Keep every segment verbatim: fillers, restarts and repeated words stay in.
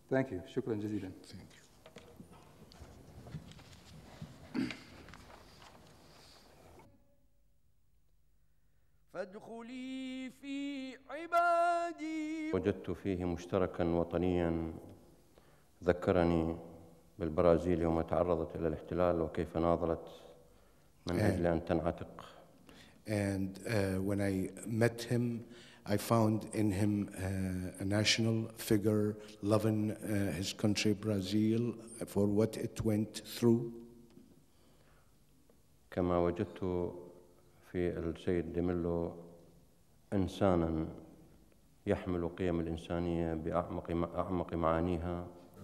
Thank you. شكرا جزيلا. Thank you. فادخلي في عبادي. وجدت فيه مشتركا وطنيا ذكرني بالبرازيل يوم تعرضت إلى الاحتلال وكيف ناضلت من أجل أن تنعتق. And uh, when I met him, I found in him uh, a national figure loving uh, his country, Brazil, for what it went through. كما وجدت في السيد دي ميلو إنسانا يحمل قيم الإنسانية بأعمق أعمق معانيها.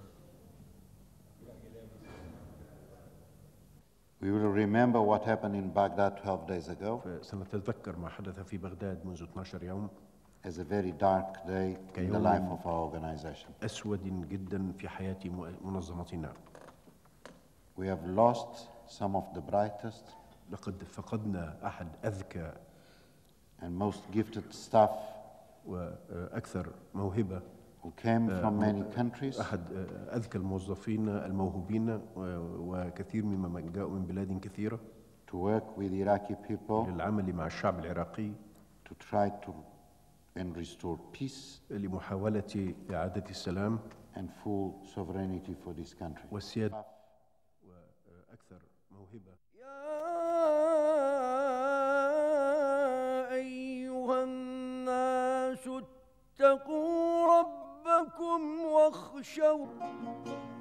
We will remember what happened in Baghdad twelve days ago. سنتذكر ما حدث في بغداد منذ اثني عشر يوم as a very dark day in the life of our organization. أسود جدا في حياة منظمتنا. We have lost some of the brightest لقد فقدنا أحد أذكى and most gifted staff وأكثر موهبة who came from many countries. أحد أذكى الموظفين الموهوبين وكثير ممن جاءوا من بلاد كثيرة to work with Iraqi people للعمل مع الشعب العراقي to try to and restore peace لمحاولة إعادة السلام and full sovereignty for this country. والسيادة وأكثر موهبة. يا أيها الناس اتقوا ربكم واخشوا